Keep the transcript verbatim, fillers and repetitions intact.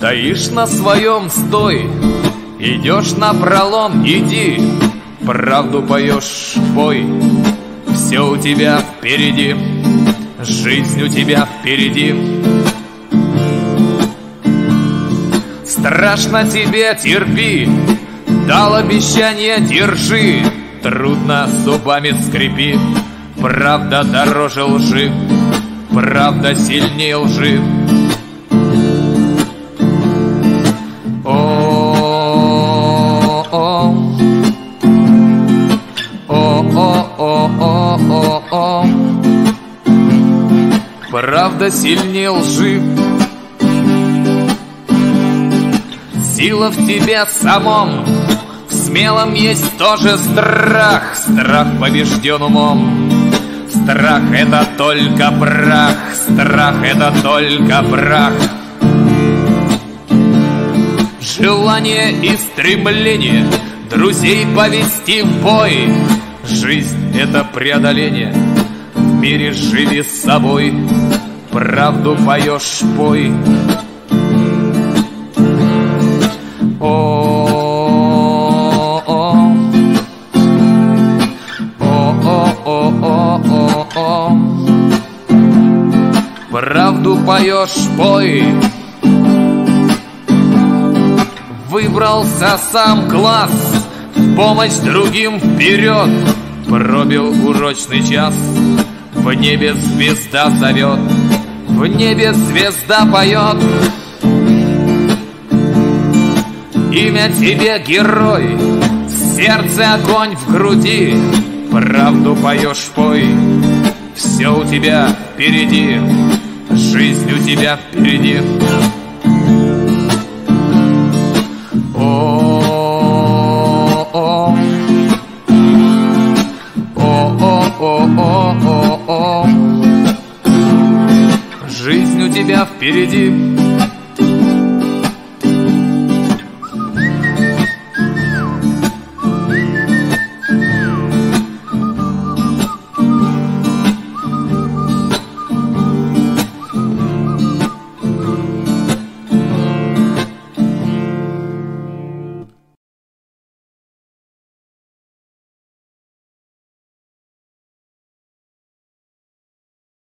Стоишь на своем, стой, идешь на пролом, иди, правду поешь, пой, все у тебя впереди, жизнь у тебя впереди. Страшно тебе, терпи, дал обещание, держи, трудно зубами скрипи, правда дороже лжи, правда сильнее лжи. О-о-о, о-о-о-о-о-о, правда сильнее лжи. Сила в тебе самом, в смелом есть тоже страх. Страх побежден умом. Страх — это только прах, страх — это только прах. Желание и стремление друзей повести в бой. Жизнь — это преодоление, в мире живи с собой, правду поешь, пой. О-о-о, о-о-о-о-о, правду поешь, пой. Выбрался сам класс, в помощь другим вперед. Пробил урочный час, в небе звезда зовет, в небе звезда поет. Имя тебе герой, в сердце огонь в груди, правду поешь, пой, все у тебя впереди, жизнь у тебя впереди. О-о-о, о-о-о-о-о, жизнь у тебя впереди.